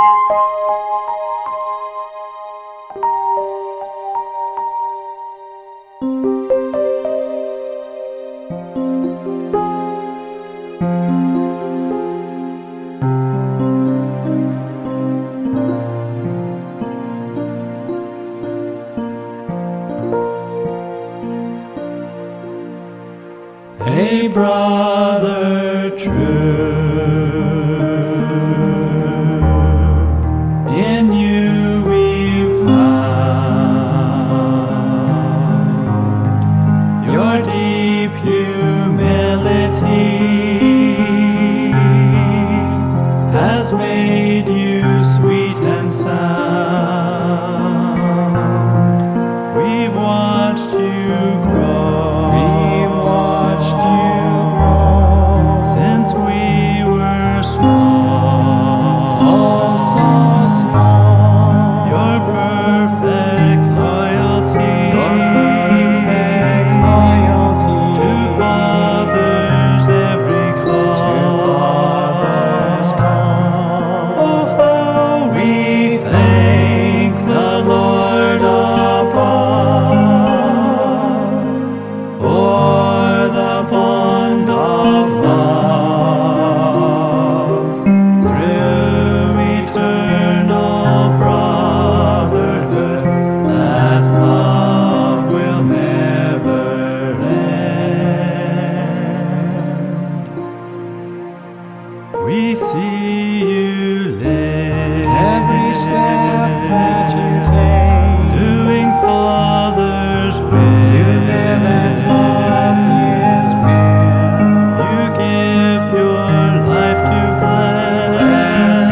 A brother true, in you we found your deep humility has made you sweet and sound. We've watched you grow. Since we were small, oh so small, your perfect loyalty, to Father's every call, oh how we thank the Lord above for the bond of love through eternal brotherhood. That love will never end. We see you live every step that you take, doing Father's will. You live and love His will. You give your life to bless.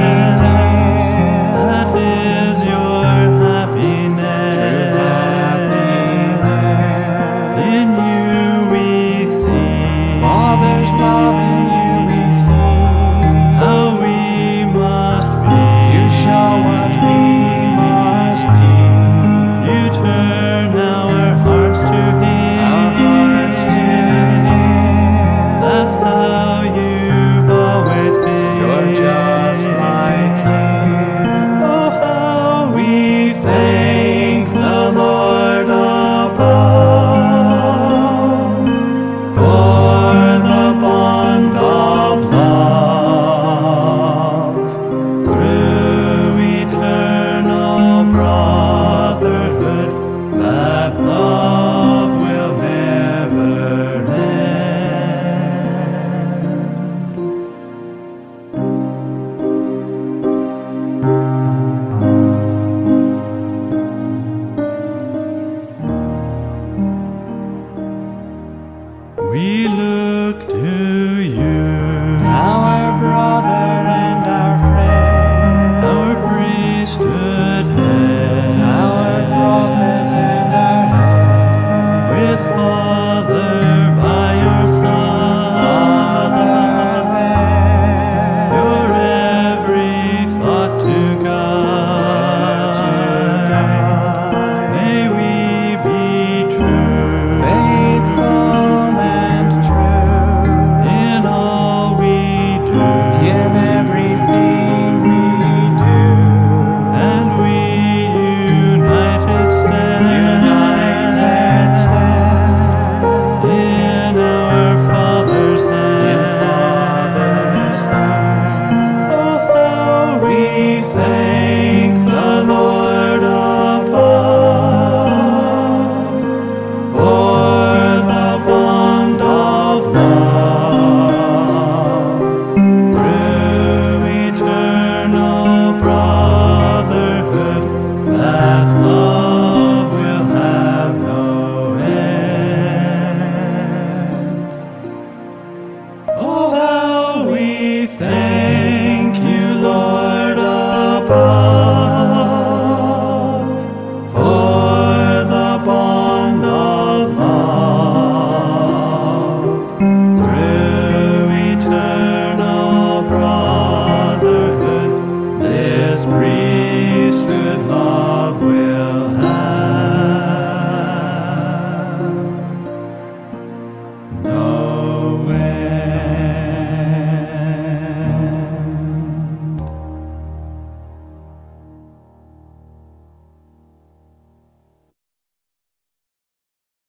That is your happiness. In you we see Father's love. In you we see how we must be. You show what we must be. You turn our hearts to Him. That's how you've always been. You're just like Him. Oh, how we thank the Lord above for the bond of love through eternal brotherhood. That love will never end. We look to